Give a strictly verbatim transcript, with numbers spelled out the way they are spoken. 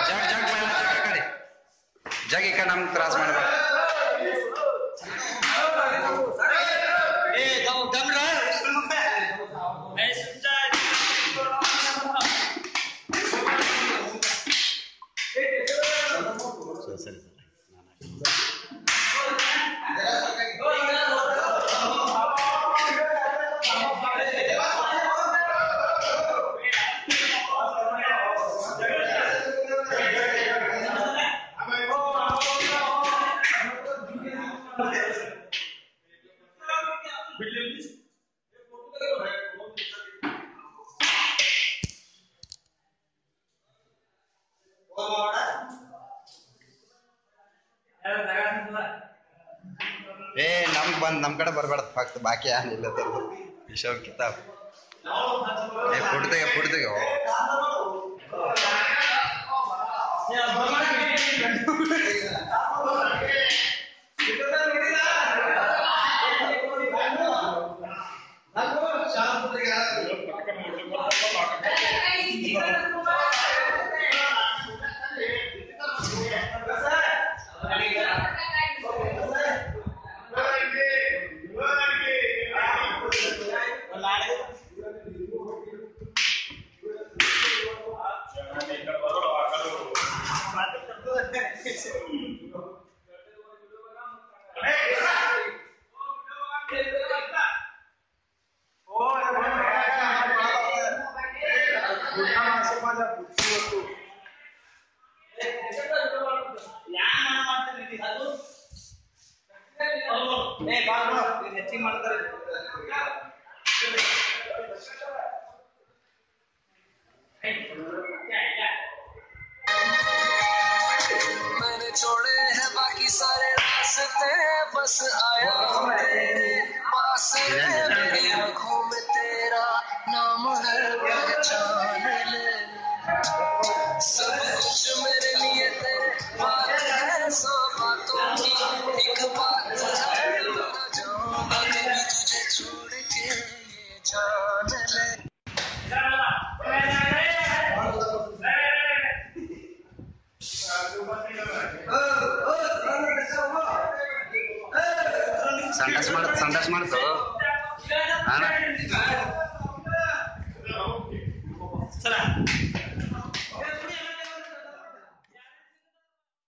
जग जग पहिला जग कಡೆ जग इकडे ನಮ್ಗೆ ತ್ರಾಸ ಮಾಡಬಾರ್ದು ए तो दम रहा ए सुनता सरी सर ए नम बंद नम कಡೆ ಬರಬಾರದು ಫಕ್ತ ಬಾಕಿ ಏನಿಲ್ಲ ತರದು ವಿಷಯ ಕಿತಾಬ್ ए ಫುಡ್ತೆಗೆ ಫುಡ್ತೆಗೆ मैंने छोड़े हैं बाकी सारे रास्ते बस आया हूँ तेरे पास मेरी आँखों में तेरा नाम है पहचान ले सब कुछ मेरे लिए तेरे बात है सौ बातों की एक बात है ना जाऊंगा कभी तुझे छोड़ के ये जान ले ಸಂಡಾಸ್ ಮಾಡ ಸಂಡಾಸ್ ಮಾಡ್ತು ಹಾಂ